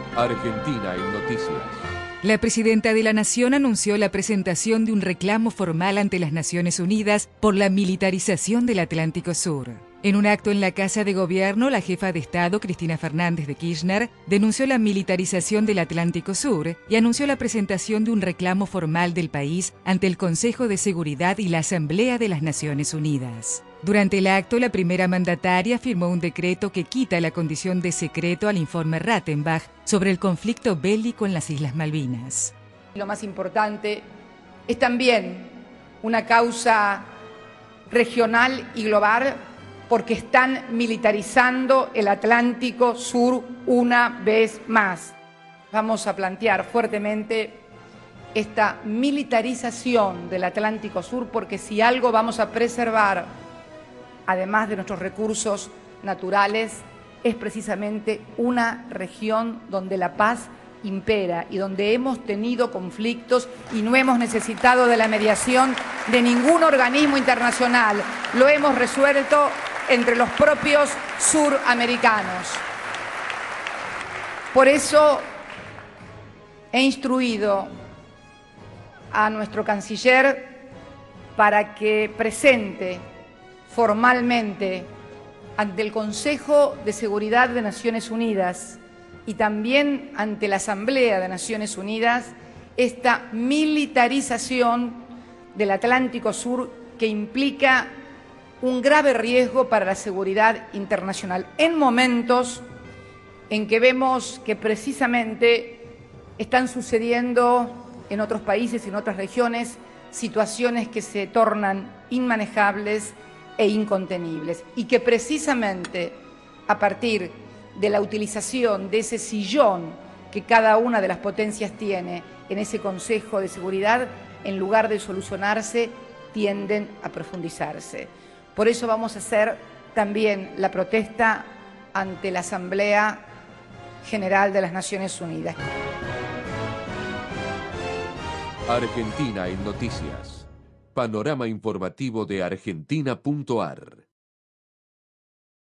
Argentina en Noticias. La presidenta de la Nación anunció la presentación de un reclamo formal ante las Naciones Unidas por la militarización del Atlántico Sur. En un acto en la Casa de Gobierno, la jefa de Estado, Cristina Fernández de Kirchner, denunció la militarización del Atlántico Sur y anunció la presentación de un reclamo formal del país ante el Consejo de Seguridad y la Asamblea de las Naciones Unidas. Durante el acto, la primera mandataria firmó un decreto que quita la condición de secreto al informe Rattenbach sobre el conflicto bélico en las Islas Malvinas. Lo más importante es también una causa regional y global porque están militarizando el Atlántico Sur una vez más. Vamos a plantear fuertemente esta militarización del Atlántico Sur porque si algo vamos a preservar, además de nuestros recursos naturales, es precisamente una región donde la paz impera y donde hemos tenido conflictos y no hemos necesitado de la mediación de ningún organismo internacional. Lo hemos resuelto entre los propios suramericanos. Por eso he instruido a nuestro canciller para que presente formalmente ante el Consejo de Seguridad de Naciones Unidas y también ante la Asamblea de Naciones Unidas esta militarización del Atlántico Sur que implica un grave riesgo para la seguridad internacional en momentos en que vemos que precisamente están sucediendo en otros países y en otras regiones situaciones que se tornan inmanejables e incontenibles y que precisamente a partir de la utilización de ese sillón que cada una de las potencias tiene en ese Consejo de Seguridad, en lugar de solucionarse, tienden a profundizarse. Por eso vamos a hacer también la protesta ante la Asamblea General de las Naciones Unidas. Argentina en Noticias. Panorama informativo de Argentina.ar.